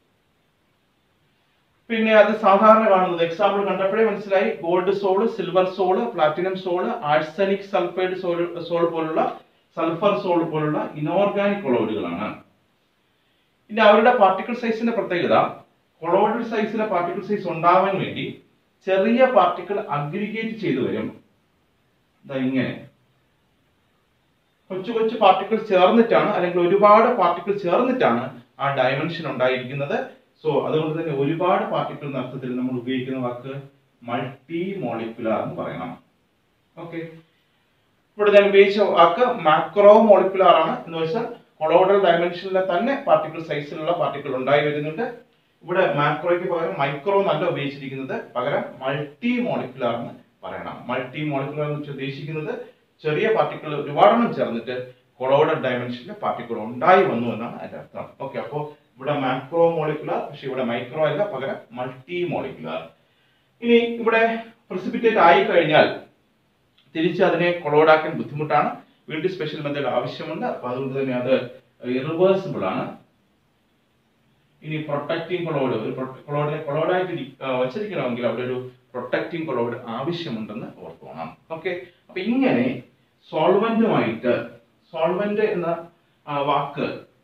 പിന്നെ അത് സാധാരണ കാണുന്നത് എക്സാമ്പിൾ കണ്ടപ്പോഴേ മനസ്സിലായി. Gold sol, silver sol, platinum sol, arsenic sulphide sol പോലുള്ള, സൾഫർ സോൾ പോലുള്ള ഇനോർഗാനിക് കൊളോയിഡുകളാണ്. ഇനി അവരുടെ പാർട്ടിക്കിൾ സൈസിന്റെ പ്രത്യേകത, കൊളോയിഡൽ സൈസിലെ പാർട്ടിക്കിൾ സൈസ് ഉണ്ടാവാൻ വേണ്ടി ചെറിയ പാർട്ടിക്കിൾ അഗ്രിഗേറ്റ് ചെയ്തു വരും. ഇങ്ങനെ കൊച്ചു കൊച്ചു പാർട്ടിക്കിൾ ചേർന്നിട്ടാണ് അല്ലെങ്കിൽ ഒരുപാട് പാർട്ടിക്കിൾ ചേർന്നിട്ടാണ് ആ ഡയമെൻഷൻ ഉണ്ടായിരിക്കുന്നത്. സോ അതുകൊണ്ട് തന്നെ ഒരുപാട് പാർട്ടിക്കിൾ എന്ന അർത്ഥത്തിൽ നമ്മൾ ഉപയോഗിക്കുന്ന വാക്ക് മൾട്ടി മോളിക്കുലാർ എന്ന് പറയണം. ഓക്കെ, ഇവിടെ ഞാൻ ഉപയോഗിച്ച വാക്ക് മാക്രോ മോളിക്കുലാർ ആണ്. എന്ന് വെച്ചാൽ കൊളോയിഡൽ ഡയമെൻഷനിലെ തന്നെ പാർട്ടിക്കിൾ സൈസിലുള്ള പാർട്ടിക്കിൾ ഉണ്ടായി വരുന്നുണ്ട്. ഇവിടെ മാക്രോയ്ക്ക് പകരം മൈക്രോ എന്നല്ല ഉപയോഗിച്ചിരിക്കുന്നത്, പകരം മൾട്ടി മോളിക്കുലാർ എന്ന് പറയണം. മൾട്ടി മോളിക്കുലാർ എന്ന് വെച്ച് ഉദ്ദേശിക്കുന്നത് ചെറിയ പാർട്ടിക്കിൾ ഒരുപാടെണ്ണം ചേർന്നിട്ട് കൊളോയിഡൽ ഡയമെൻഷനിലെ പാർട്ടിക്കിൾ ഉണ്ടായി വന്നു എന്നാണ് അതിന്റെ അർത്ഥം. ഓക്കെ, അപ്പോൾ ഇവിടെ മാക്രോ മോളിക്കുലാർ, പക്ഷെ ഇവിടെ മൈക്രോ അല്ല, പകരം മൾട്ടി മോളിക്കുലാർ. ഇനി ഇവിടെ പ്രസിപ്പിറ്റേറ്റ് ആയി കഴിഞ്ഞാൽ തിരിച്ച് അതിനെ കൊളോയിഡാക്കാൻ ബുദ്ധിമുട്ടാണ്. വീണ്ടും സ്പെഷ്യൽ മെത്തേഡ് ആവശ്യമുണ്ട്. അപ്പൊ അതുകൊണ്ട് തന്നെ അത് ഇറിവേഴ്സിബിൾ ആണ്. ഇനി പ്രൊട്ടക്റ്റിംഗ് കൊളോയിഡ്, ഒരു കൊളോയിഡിനെ കൊളോയിഡായിട്ട് വച്ചിരിക്കണമെങ്കിൽ അവിടെ ഒരു പ്രൊട്ടക്റ്റിംഗ് കൊളോയിഡ് ആവശ്യമുണ്ടെന്ന് ഓർത്തോണം. ഓക്കെ, അപ്പൊ ഇങ്ങനെ സോൾവെന്റുമായിട്ട്, സോൾവെന്റ് എന്ന വാക്ക്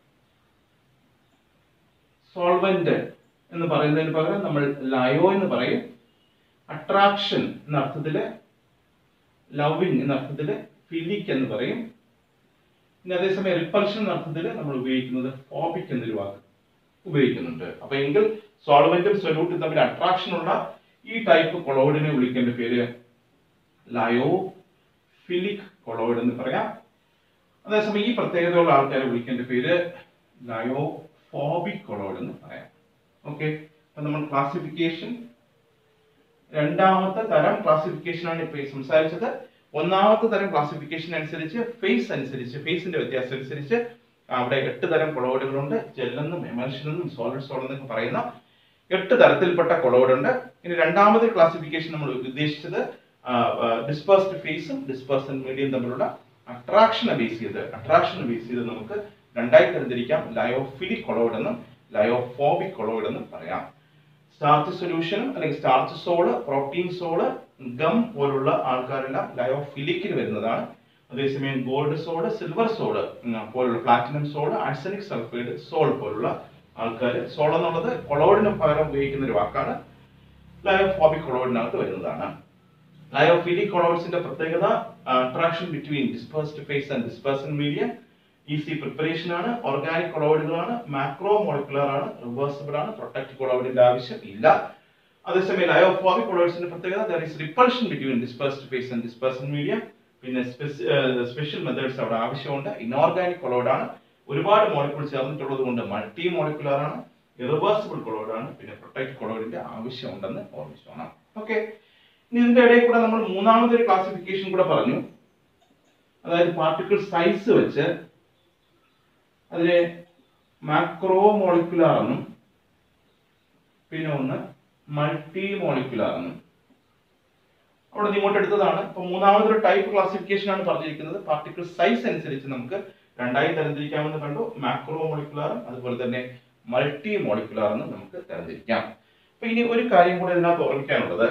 സോൾവെന്റ് എന്ന് പറയുന്നതിന് പകരം നമ്മൾ ലയോ എന്ന് പറയും. അട്രാക്ഷൻ എന്ന അർത്ഥത്തില്, ലവിങ് എന്ന അർത്ഥത്തില് ഫിലിക് എന്ന് പറയും. ഇനി അതേസമയം റിപ്പൾഷൻ എന്ന അർത്ഥത്തില് നമ്മൾ ഉപയോഗിക്കുന്നത് ഫോബിക് എന്നൊരു വാക്ക് ഉപയോഗിക്കുന്നുണ്ട്. അപ്പൊ എങ്കിൽ സോൾവെന്റും സൊല്യൂട്ടും തമ്മിൽ അട്രാക്ഷൻ ഉള്ള ഈ ടൈപ്പ് കൊളോയിഡിനെ വിളിക്കേണ്ട പേര് ലയോ ഫിലിക് കൊളോയിഡ് എന്ന് പറയാം. അതേസമയം ഈ പ്രത്യേകതയുള്ള ആൾക്കാരെ വിളിക്കേണ്ട പേര് ലയോ ഫോബിക് കൊളോയിഡ് എന്ന് പറയാം. ഓക്കെ, അപ്പൊ നമ്മൾ ക്ലാസിഫിക്കേഷൻ, രണ്ടാമത്തെ തരം ക്ലാസിഫിക്കേഷൻ ആണ് ഇപ്പൊ സംസാരിച്ചത്. ഒന്നാമത്തെ തരം ക്ലാസിഫിക്കേഷൻ അനുസരിച്ച്, ഫേസിന്റെ വ്യത്യാസം അനുസരിച്ച് അവിടെ 8 തരം കൊളോയിഡുകളുണ്ട്. ജെല്ലെന്നും എമൽഷൻ എന്നും സോളിഡ് സോൾ എന്നൊക്കെ പറയുന്ന 8 തരത്തിൽപ്പെട്ട കൊളോയിഡ് ഉണ്ട്. ഇനി രണ്ടാമത്തെ ക്ലാസിഫിക്കേഷൻ നമ്മൾ ഉദ്ദേശിച്ചത് ഡിസ്പേഴ്സ്ഡ് ഫേസും ഡിസ്പേഴ്സ്ഡ് മീഡിയം തമ്മിലുള്ള അട്രാക്ഷനെ ബേസ് ചെയ്ത് നമുക്ക് രണ്ടായി തരംതിരിക്കാം. ലയോഫിലിക് കൊളോയിഡ് എന്നും ലയോഫോബിക് കൊളോയിഡ് എന്നും പറയാം. സ്റ്റാർച്ച് സൊല്യൂഷനും അല്ലെങ്കിൽ starch sol, protein sol, gum പോലുള്ള ആൾക്കാരെല്ലാം ലയോഫിലിക്കിൽ വരുന്നതാണ്. അതേസമയം ഗോൾഡ് സോള്, സിൽവർ സോള് പോലുള്ള, platinum sol, arsenic sulphide sol പോലുള്ള ആൾക്കാർ, സോൾ എന്നുള്ളത് കൊളോയിഡിന് പകരം ഉപയോഗിക്കുന്ന ഒരു വാക്കാണ്, ലയോഫോബിക് കൊളോയിഡിനകത്ത് വരുന്നതാണ്. ലയോഫിലിക് കൊളോയിഡ്സിന്റെ പ്രത്യേകത attraction between dispersed phase and dispersion medium, easy preparation ആണ്, ഓർഗാനിക് കൊളോയിഡുകളാണ്, മാക്രോ മോളിക്കുലർ ആണ്, റിവേഴ്സിബിൾ ആണ്, പ്രൊട്ടക്റ്റ് കൊളോയിഡിന്റെ ആവശ്യം ഇല്ല. അതേസമയം ലയോഫോബിക് കൊളോയിഡ്സിന്റെ പ്രത്യേകത there is repulsion between dispersed phase and dispersed medium. പിന്നെ സ്പെഷ്യൽ മെത്തേഡ്സ് അവിടെ ആവശ്യമുണ്ട്. ഇനോർഗാനിക് കൊളോയിഡ് ആണ്, ഒരുപാട് മോളിക്യൂൾ ചേർന്നിട്ടുള്ളത് കൊണ്ട് മൾട്ടി മോളിക്കുലർ ആണ്, ഇറിവേഴ്സിബിൾ കൊളോയിഡ് ആണ്, പിന്നെ പ്രൊട്ടക്റ്റ് കൊളോയിഡിന്റെ ആവശ്യമുണ്ടെന്ന് ഓർമ്മിച്ചോണം. ഓക്കെ, ഇനി ഇതിന്റെ ഇടയിൽ കൂടെ നമ്മൾ മൂന്നാമതൊരു ക്ലാസിഫിക്കേഷൻ കൂടെ പറഞ്ഞു. അതായത് പാർട്ടിക്കിൾ സൈസ് വെച്ച് അതിനെ മാക്രോ മോളിക്കുലാർ എന്നും പിന്നെ ഒന്ന് മൾട്ടി മോളിക്കുലാർ എന്നും അവിടെ ഇങ്ങോട്ട് എടുത്തതാണ്. ഇപ്പൊ മൂന്നാമതൊരു ടൈപ്പ് ക്ലാസിഫിക്കേഷൻ ആണ് പറഞ്ഞിരിക്കുന്നത്. പാർട്ടിക്കിൾ സൈസ് അനുസരിച്ച് നമുക്ക് രണ്ടായി തരംതിരിക്കാമെന്ന് കണ്ടു. മാക്രോ മോളിക്കുലാറും അതുപോലെ തന്നെ മൾട്ടി മോളിക്കുലാർ എന്നും നമുക്ക് തരംതിരിക്കാം. അപ്പൊ ഇനി ഒരു കാര്യം കൂടെ ഇതിനകത്ത് ഓർമ്മിക്കാനുള്ളത്,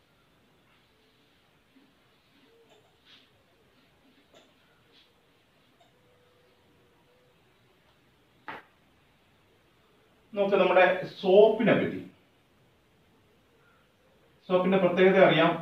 നമുക്ക് നമ്മുടെ സോപ്പിനെ പറ്റി, സോപ്പിന്റെ പ്രത്യേകത അറിയാം.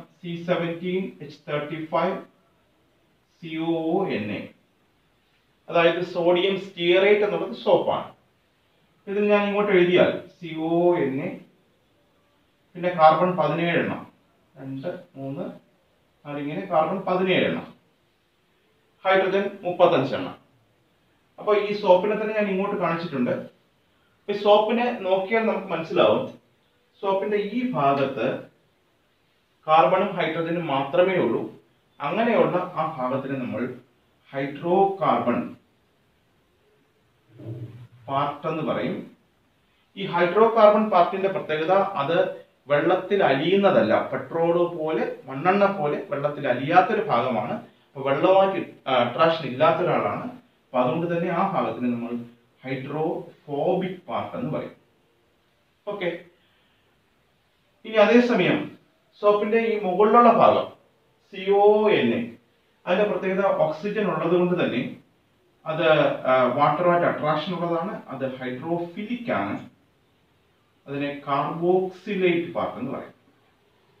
C17H35COONA, അതായത് സോഡിയം സ്റ്റിയറേറ്റ് എന്നുള്ളത് സോപ്പാണ്. ഇതിൽ ഞാൻ ഇങ്ങോട്ട് എഴുതിയാൽ CONA, പിന്നെ കാർബൺ 17 എണ്ണം, 2 3 4 ഇങ്ങനെ കാർബൺ 17 എണ്ണം, ഹൈഡ്രജൻ 35 എണ്ണം. അപ്പൊ ഈ സോപ്പിനെ തന്നെ ഞാൻ ഇങ്ങോട്ട് കാണിച്ചിട്ടുണ്ട്. ഈ സോപ്പിനെ നോക്കിയാൽ നമുക്ക് മനസ്സിലാവും, സോപ്പിന്റെ ഈ ഭാഗത്ത് കാർബണും ഹൈഡ്രജനും മാത്രമേ ഉള്ളൂ. അങ്ങനെയുള്ള ആ ഭാഗത്തിന് നമ്മൾ ഹൈഡ്രോ കാർബൺ പാർട്ട് എന്ന് പറയും. ഈ ഹൈഡ്രോ കാർബൺ പാർട്ടിന്റെ പ്രത്യേകത അത് വെള്ളത്തിൽ അലിയുന്നതല്ല, പെട്രോള് പോലെ മണ്ണെണ്ണ പോലെ വെള്ളത്തിൽ അലിയാത്തൊരു ഭാഗമാണ്. അപ്പൊ വെള്ളമായിട്ട് അട്രാക്ഷൻ ഇല്ലാത്ത ഒരാളാണ്. അപ്പൊ അതുകൊണ്ട് തന്നെ ആ ഭാഗത്തിന് നമ്മൾ ഹൈഡ്രോഫോബിക് പാർട്ട് എന്ന് പറയും. ഓക്കെ, ഇനി അതേസമയം സോപ്പിന്റെ ഈ മുകളിലുള്ള ഭാഗം CONA, അതിന്റെ പ്രത്യേകത ഓക്സിജൻ ഉള്ളത് കൊണ്ട് തന്നെ അത് വാട്ടറുമായിട്ട് അട്രാക്ഷൻ ഉള്ളതാണ്, അത് ഹൈഡ്രോഫിലിക് ആണ്. അതിനെ കാർബോക്സിലേറ്റ് പാർട്ട് എന്ന് പറയും.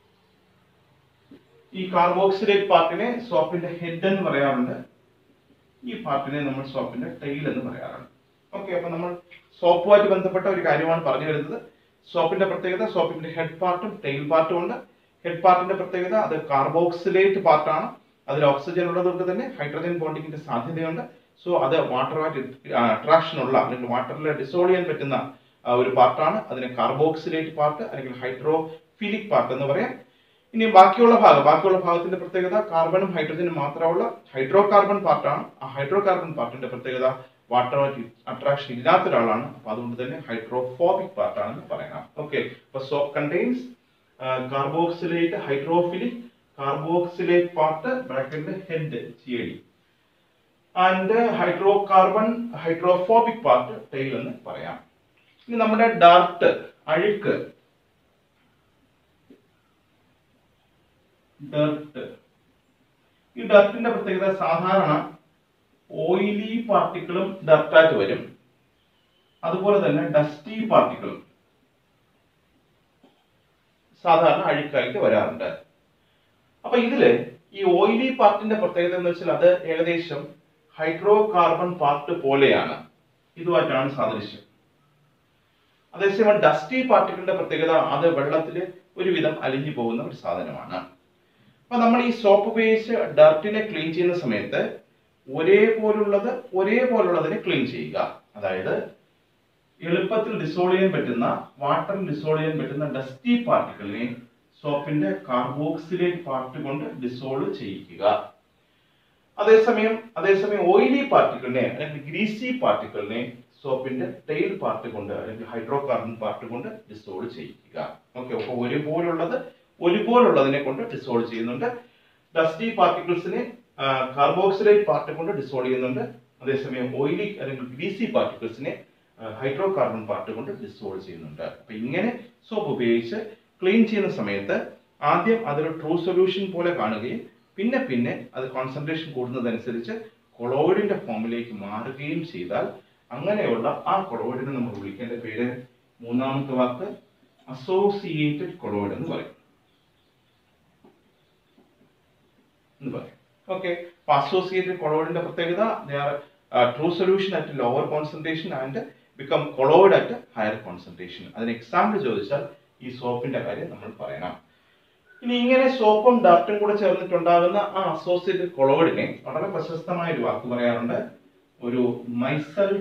ഈ കാർബോക്സിലേറ്റ് പാർട്ടിനെ സോപ്പിന്റെ ഹെഡ് എന്ന് പറയാറുണ്ട്. ഈ പാർട്ടിനെ നമ്മൾ സോപ്പിന്റെ ടെയിൽ എന്ന് പറയാറുണ്ട്. ഓക്കെ, അപ്പൊ നമ്മൾ സോപ്പുമായിട്ട് ബന്ധപ്പെട്ട ഒരു കാര്യമാണ് പറഞ്ഞു വരുന്നത്. സോപ്പിന്റെ പ്രത്യേകത, സോപ്പിന്റെ ഹെഡ് പാർട്ടും ടെയിൽ പാർട്ടും ഉണ്ട്. ഹെഡ് പാർട്ടിന്റെ പ്രത്യേകത അത് കാർബോക്സിലേറ്റ് പാർട്ടാണ്. അതിൽ ഓക്സിജൻ ഉള്ളതുകൊണ്ട് തന്നെ ഹൈഡ്രജൻ ബോണ്ടിങ്ങിന്റെ സാധ്യതയുണ്ട്. സോ അത് വാട്ടറുമായിട്ട് അട്രാക്ഷൻ ഉള്ള അല്ലെങ്കിൽ വാട്ടറിൽ ഡിസോൾവ് ചെയ്യാൻ പറ്റുന്ന ഒരു പാർട്ടാണ്. അതിന് കാർബോക്സിലേറ്റ് പാർട്ട് അല്ലെങ്കിൽ ഹൈഡ്രോഫിലിക് പാർട്ട് എന്ന് പറയാം. ഇനി ബാക്കിയുള്ള ഭാഗത്തിന്റെ പ്രത്യേകത കാർബണും ഹൈഡ്രജനും മാത്രമുള്ള ഹൈഡ്രോ കാർബൺ പാർട്ടാണ്. ആ ഹൈഡ്രോ കാർബൺ പാർട്ടിന്റെ പ്രത്യേകത വാട്ടറുമായിട്ട് അട്രാക്ഷൻ ഇല്ലാത്ത ഒരാളാണ്. അപ്പൊ അതുകൊണ്ട് തന്നെ ഹൈഡ്രോഫോബിക് പാർട്ടാണെന്ന് പറയാം. ഓക്കെ, അപ്പൊ soap contains carboxylate hydrophilic carboxylate part bracket head CAD and hydrocarbon hydrophobic part tail എന്ന് പറയാം. ഇനി നമ്മുടെ ഡർട്ട് അഴുക്ക് ഈ ഡർട്ടിന്റെ പ്രത്യേകത സാധാരണ ഓയിലി പാർട്ടിക്കിളും ഡർട്ടായിട്ട് വരും. അതുപോലെ തന്നെ ഡസ്റ്റി പാർട്ടിക്കിളും സാധാരണ അഴുക്കായിട്ട് വരാറുണ്ട്. അപ്പൊ ഇതില് ഈ ഓയിലി പാർട്ടിന്റെ പ്രത്യേകത എന്ന് വെച്ചാൽ അത് ഏകദേശം ഹൈഡ്രോ കാർബൺ പാർട്ട് പോലെയാണ്, ഇതുമായിട്ടാണ് സാദൃശ്യം. അതേസമയം ഡസ്റ്റി പാർട്ടിക്കിളിന്റെ പ്രത്യേകത അത് വെള്ളത്തിൽ ഒരുവിധം അലിഞ്ഞു പോകുന്ന ഒരു സാധനമാണ്. അപ്പൊ നമ്മൾ ഈ സോപ്പ് ഉപയോഗിച്ച് ഡർട്ടിനെ ക്ലീൻ ചെയ്യുന്ന സമയത്ത് ഒരേപോലുള്ളതിനെ ക്ലീൻ ചെയ്യുക. അതായത് എളുപ്പത്തിൽ ഡിസോൾവ് ചെയ്യാൻ പറ്റുന്ന വാട്ടറിൽ ഡിസോൾവ് ചെയ്യാൻ പറ്റുന്ന ഡസ്റ്റി പാർട്ടിക്കിളിനെ സോപ്പിന്റെ കാർബോക്സിലേറ്റ് പാർട്ട് കൊണ്ട് ഡിസോൾവ് ചെയ്യിക്കുക. അതേസമയം ഓയിലി പാർട്ടിക്കിളിനെ അല്ലെങ്കിൽ ഗ്രീസി പാർട്ടിക്കിളിനെ സോപ്പിന്റെ ടെയിൽ പാർട്ട് കൊണ്ട് അല്ലെങ്കിൽ ഹൈഡ്രോ കാർബൺ പാർട്ട് കൊണ്ട് ഡിസോൾവ് ചെയ്യിക്കുക. ഓക്കെ, അപ്പൊ ഒരുപോലുള്ളതിനെ കൊണ്ട് ഡിസോൾവ് ചെയ്യുന്നുണ്ട്. ഡസ്റ്റി പാർട്ടിക്കിൾസിനെ കാർബോക്സിലേറ്റ് പാർട്ട് കൊണ്ട് ഡിസോൾവ് ചെയ്യുന്നുണ്ട്. അതേസമയം ഓയിലി അല്ലെങ്കിൽ ഗ്രീസി പാർട്ടിക്കിൾസിനെ ഹൈഡ്രോ കാർബൺ പാർട്ട് കൊണ്ട് ഡിസോൾവ് ചെയ്യുന്നുണ്ട്. അപ്പൊ ഇങ്ങനെ സോപ്പ് ഉപയോഗിച്ച് ക്ലീൻ ചെയ്യുന്ന സമയത്ത് ആദ്യം അതൊരു ട്രൂ സൊല്യൂഷൻ പോലെ കാണുകയും പിന്നെ അത് കോൺസെൻട്രേഷൻ കൂടുന്നതനുസരിച്ച് കൊളോയിഡിന്റെ ഫോമിലേക്ക് മാറുകയും ചെയ്താൽ അങ്ങനെയുള്ള ആ കൊളോയിഡിനെ നമ്മൾ വിളിക്കേണ്ട പേര്, മൂന്നാമത്തെ വാക്ക് അസോസിയേറ്റഡ് കൊളോയിഡ് എന്ന് പറയും. ഓക്കെ, അപ്പൊ അസോസിയേറ്റഡ് കൊളോയിഡിന്റെ പ്രത്യേകത true solution at lower concentration and become colloid at higher concentration. അതിന് എക്സാമ്പിൾ ചോദിച്ചാൽ ഈ സോപ്പിന്റെ കാര്യം നമ്മൾ പറയണം. ഇനി ഇങ്ങനെ സോപ്പും ഡർട്ടും കൂടെ ചേർന്നിട്ടുണ്ടാകുന്ന ആ അസോസിയേറ്റഡ് കൊളോയിഡിനെ വളരെ പ്രശസ്തമായ ഒരു വാക്ക് പറയാറുണ്ട്, ഒരു മൈസൽ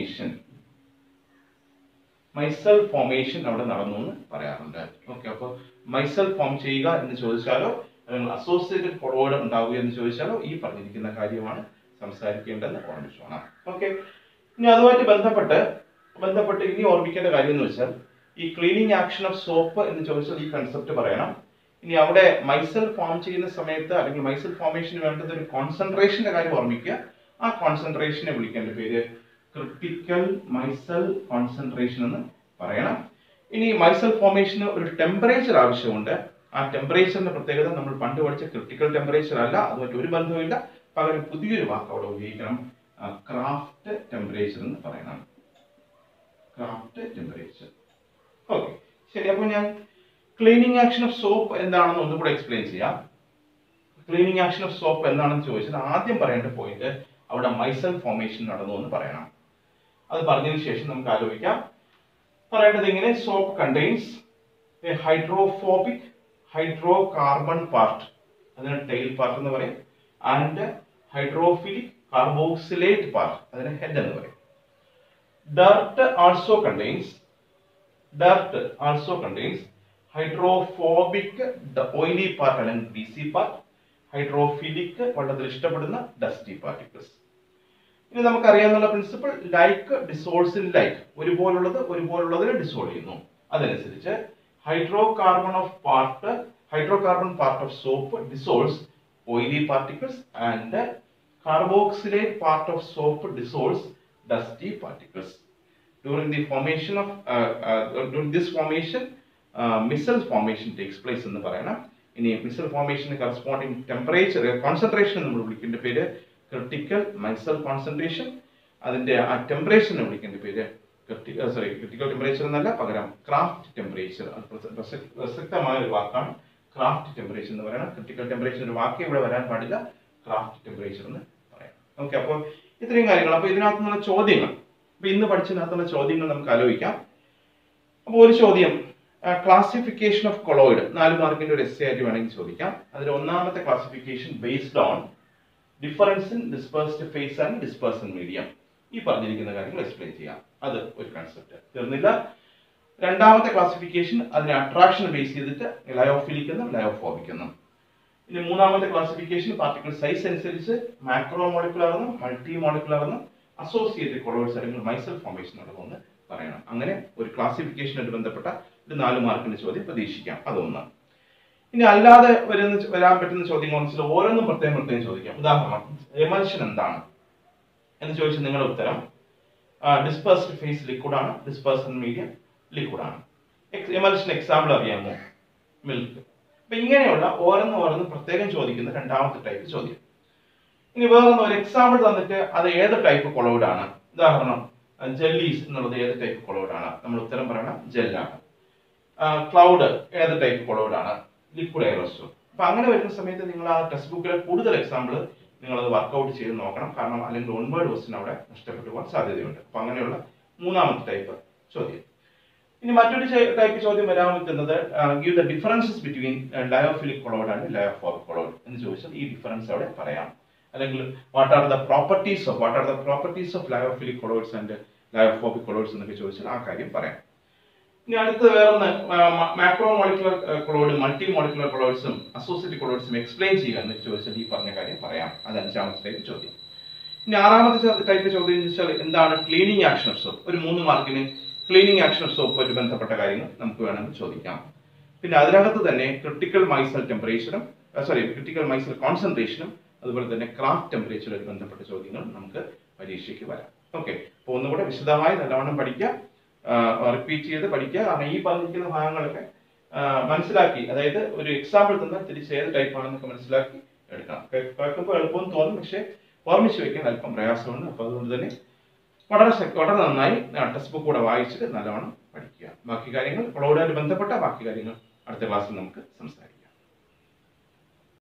ഫോമേഷൻ അവിടെ നടന്നു എന്ന് പറയാറുണ്ട്. ഓക്കെ, അപ്പൊ മൈസൽ ഫോം ചെയ്യുക എന്ന് ചോദിച്ചാലോ അല്ലെങ്കിൽ അസോസിയേറ്റഡ് കൊളോയിഡ് ഉണ്ടാവുക എന്ന് ചോദിച്ചാലോ ഈ പറഞ്ഞിരിക്കുന്ന കാര്യമാണ് സംസാരിക്കേണ്ടതെന്ന് ഓർമ്മിച്ചോണം. ഓക്കെ, ഇനി അതുമായിട്ട് ബന്ധപ്പെട്ട് ഇനി ഓർമ്മിക്കേണ്ട കാര്യം എന്ന് വെച്ചാൽ ഈ ക്ലീനിങ് ആക്ഷൻ ഓഫ് സോപ്പ് എന്ന് ചോദിച്ചാൽ ഈ കൺസെപ്റ്റ് പറയണം. ഇനി അവിടെ മൈസൽ ഫോം ചെയ്യുന്ന സമയത്ത് അല്ലെങ്കിൽ മൈസൽ ഫോമേഷന് വേണ്ടത് ഒരു കോൺസെൻട്രേഷന്റെ കാര്യം ഓർമ്മിക്കുക. ആ കോൺസെൻട്രേഷനെ വിളിക്കേണ്ട പേര് ക്രിട്ടിക്കൽ മൈസൽ കോൺസെൻട്രേഷൻ എന്ന് പറയണം. ഇനി മൈസൽ ഫോമേഷന് ഒരു ടെമ്പറേച്ചർ ആവശ്യമുണ്ട്. ആ ടെമ്പറേച്ചറിന്റെ പ്രത്യേകത നമ്മൾ പണ്ട് പഠിച്ച ക്രിട്ടിക്കൽ ടെമ്പറേച്ചർ അല്ല, അതുമായിട്ട് ഒരു ബന്ധവുമില്ല. പകരം പുതിയൊരു വാക്ക് അവിടെ ഉപയോഗിക്കണം, ക്രാഫ്റ്റ് ടെമ്പറേച്ചർ എന്ന് പറയണം. Craft temperature. ഓക്കെ, ശരി. അപ്പോൾ ഞാൻ ക്ലീനിങ് ആക്ഷൻ ഓഫ് സോപ്പ് എന്താണെന്ന് ഒന്നുകൂടെ എക്സ്പ്ലെയിൻ ചെയ്യാം. ക്ലീനിങ് ആക്ഷൻ ഓഫ് സോപ്പ് എന്താണെന്ന് ചോദിച്ചാൽ ആദ്യം പറയേണ്ട പോയിന്റ് അവിടെ മൈസൽ ഫോമേഷൻ നടന്നു എന്ന് പറയണം. അത് പറഞ്ഞതിന് ശേഷം നമുക്ക് ആലോചിക്കാം. പറയേണ്ടത് ഇങ്ങനെ: soap contains a hydrophobic hydrocarbon part, അതിന് ടെയിൽ പാർട്ട് എന്ന് പറയും, ആൻഡ് ഹൈഡ്രോഫിലിക് കാർബോക്സിലേറ്റ് പാർട്ട്, അതിന് ഹെഡ് എന്ന് പറയും. Dirt also contains hydrophobic oily part അല്ലെങ്കിൽ ഗ്രീസി പാർട്ട്, ഹൈഡ്രോഫിലിക് വെള്ളത്തിൽ ഇഷ്ടപ്പെടുന്ന ഡസ്റ്റി പാർട്ടിക്കിൾസ്. ഇനി നമുക്കറിയാവുന്ന principle, like dissolves in like, ഒരുപോലുള്ളതിനെ ഡിസോൾവ് ചെയ്യുന്നു. അതനുസരിച്ച് hydrocarbon part of soap dissolves oily particles and carboxylate part of soap dissolves dusty particles. During this formation micelle formation takes place എന്ന് പറയണം. ഇനി micelle formation corresponding temperature concentration നമ്മൾ വിളിക്കേണ്ട പേര് critical micelle concentration. അതിന്റെ ആ ടെമ്പറേച്ചറിനെ വിളിക്കേണ്ട പേര് ക്രിട്ടിക്കൽ ടെമ്പറേച്ചർ എന്നല്ല, പകരം ക്രാഫ്റ്റ് ടെമ്പറേച്ചർ. പ്രസക്തമായ ഒരു വാക്കാണ് ക്രാഫ്റ്റ് ടെമ്പറേച്ചർ എന്ന് പറയുന്നത്. ക്രിട്ടിക്കൽ ടെമ്പറേച്ചർ ഒരു വാക്ക് ഇവിടെ വരാൻ പാടില്ല, ക്രാഫ്റ്റ് ടെമ്പറേച്ചർ എന്ന് പറയാം. ഓക്കെ, അപ്പോൾ ഇത്രയും കാര്യങ്ങൾ. അപ്പോൾ ഇതിനകത്ത് നിന്നുള്ള ചോദ്യങ്ങൾ, അപ്പോൾ ഇന്ന് പഠിച്ചതിനകത്തുള്ള ചോദ്യങ്ങൾ നമുക്ക് ആലോചിക്കാം. അപ്പോൾ ഒരു ചോദ്യം, ക്ലാസിഫിക്കേഷൻ ഓഫ് കൊളോയിഡ്, 4 മാർക്കിന്റെ ഒരു എസ്സേ ആയിട്ട് വേണമെങ്കിൽ ചോദിക്കാം. അതിൽ ഒന്നാമത്തെ classification based on difference in dispersed phase and dispersion medium. ഈ പറഞ്ഞിരിക്കുന്ന കാര്യങ്ങൾ എക്സ്പ്ലെയിൻ ചെയ്യാം. അത് ഒരു കൺസെപ്റ്റ് തീർന്നില്ല. രണ്ടാമത്തെ ക്ലാസിഫിക്കേഷൻ അതിനെ അട്രാക്ഷൻ ബേസ് ചെയ്തിട്ട് ലയോഫിലിക് എന്നും ലയോഫോബിക് എന്നും. ഇനി മൂന്നാമത്തെ ക്ലാസിഫിക്കേഷൻ പാർട്ടിക്കിൾ സൈസ് അനുസരിച്ച് മാക്രോ മോളിക്കുലർ എന്നും മൾട്ടി മോളിക്കുലർ എന്നും അസോസിയേറ്റഡ് കൊളോയിഡ്സ് അല്ലെങ്കിൽ മൈസൽ ഫോർമേഷൻ എന്ന് പറയണം. അങ്ങനെ ഒരു ക്ലാസിഫിക്കേഷനായിട്ട് ബന്ധപ്പെട്ട ഒരു 4 മാർക്കിന്റെ ചോദ്യം പ്രതീക്ഷിക്കാം. അതൊന്ന്. ഇനി അല്ലാതെ വരാൻ പറ്റുന്ന ചോദ്യങ്ങൾ ഓരോന്നും പ്രത്യേകം ചോദിക്കാം. ഉദാഹരണം, എമൽഷൻ എന്താണ് എന്ന് ചോദിച്ചാൽ നിങ്ങളുടെ ഉത്തരം ഡിസ്പേഴ്സ്ഡ് ഫേസ് ലിക്വിഡ് ആണ്, ഡിസ്പേഴ്സൺ മീഡിയം ലിക്വിഡ് ആണ്. എമൽഷൻ എക്സാമ്പിൾ അറിയാമോ? മിൽക്ക്. അപ്പൊ ഇങ്ങനെയുള്ള ഓരോന്നും പ്രത്യേകം ചോദിക്കുന്ന രണ്ടാമത്തെ ടൈപ്പ് ചോദ്യം. ഇനി വേറൊന്ന്, ഒരു എക്സാമ്പിൾ തന്നിട്ട് അത് ഏത് ടൈപ്പ് കൊളോയിഡ് ആണ്. ഉദാഹരണം, ജെല്ലീസ് എന്നുള്ളത് ഏത് ടൈപ്പ് കൊളോയിഡ് ആണ്? നമ്മൾ ഉത്തരം പറയണം ജെല്ലാണ്. ക്ലൗഡ് ഏത് ടൈപ്പ് കൊളോയിഡ് ആണ്? Liquid aerosol. അപ്പൊ അങ്ങനെ വരുന്ന സമയത്ത് നിങ്ങൾ ആ ടെക്സ്റ്റ് ബുക്കിലെ കൂടുതൽ എക്സാമ്പിൾ നിങ്ങളത് വർക്ക്ഔട്ട് ചെയ്ത് നോക്കണം. കാരണം അല്ലെങ്കിൽ ഓൺവേർഡ് ക്വസ്റ്റ്യൻ അവിടെ നഷ്ടപ്പെട്ടു പോകാൻ സാധ്യതയുണ്ട്. അപ്പൊ അങ്ങനെയുള്ള മൂന്നാമത്തെ ടൈപ്പ് ചോദ്യം. ഇനി മറ്റൊരു ടൈപ്പ് ചോദ്യം വരാൻ പറ്റുന്നത് give the differences between lyophilic colloid and lyophobic colloid എന്ന് ചോദിച്ചാൽ ഈ ഡിഫറൻസ് അവിടെ പറയാം. അല്ലെങ്കിൽ what are the properties of lyophilic colloids and lyophobic colloids എന്നൊക്കെ ചോദിച്ചാൽ ആ കാര്യം പറയാം. ഇനി അടുത്ത് വേറൊന്ന്, macro molecular colloid multi molecular കൊളോയിഡ്സും അസോസിയേറ്റഡ് കൊളോയിഡ്സും എക്സ്പ്ലെയിൻ ചെയ്യുക എന്ന് ചോദിച്ചാൽ ഈ പറഞ്ഞ കാര്യം പറയാം. അത് 5ാമത്തെ ടൈപ്പ് ചോദ്യം. ഇനി 6ാമത്തെ ടൈപ്പ് ചോദ്യം എന്ന് വെച്ചാൽ എന്താണ് ക്ലീനിങ് ആക്ഷൻ ഓഫ് സോപ്പ്. ഒരു 3 മാർക്കിന് ക്ലീനിങ് ആക്ഷൻ ഓഫ് സോപ്പുമായിട്ട് ബന്ധപ്പെട്ട കാര്യങ്ങൾ നമുക്ക് വേണമെങ്കിൽ ചോദിക്കാം. പിന്നെ അതിനകത്ത് തന്നെ ക്രിട്ടിക്കൽ മൈസൽ കോൺസെൻട്രേഷനും അതുപോലെ തന്നെ ക്രാഫ്റ്റ് ടെമ്പറേച്ചറുമായി ബന്ധപ്പെട്ട ചോദ്യങ്ങൾ നമുക്ക് പരീക്ഷയ്ക്ക് വരാം. ഓക്കെ, അപ്പോൾ ഒന്നുകൂടെ വിശദമായി നല്ലവണ്ണം പഠിക്കുക, റിപ്പീറ്റ് ചെയ്ത് പഠിക്കുക. കാരണം ഈ പറഞ്ഞിരിക്കുന്ന ഭാഗങ്ങളൊക്കെ മനസ്സിലാക്കി, അതായത് ഒരു എക്സാമ്പിൾ തന്നാൽ തിരിച്ച് ഏത് ടൈപ്പ് ആണെന്നൊക്കെ മനസ്സിലാക്കി എടുക്കണം. കേൾക്കുമ്പോൾ എളുപ്പം തോന്നും, പക്ഷേ ഓർമ്മിച്ച് വെക്കാൻ അല്പം പ്രയാസമുണ്ട്. അപ്പോൾ അതുകൊണ്ട് തന്നെ വളരെ നന്നായി ടെക്സ്റ്റ് ബുക്ക് കൂടെ വായിച്ചിട്ട് നല്ലവണ്ണം പഠിക്കുക. ബാക്കി കാര്യങ്ങൾ കൊളോയിഡുമായി ബന്ധപ്പെട്ട ബാക്കി കാര്യങ്ങൾ അടുത്ത ക്ലാസ്സിൽ നമുക്ക് സംസാരിക്കാം.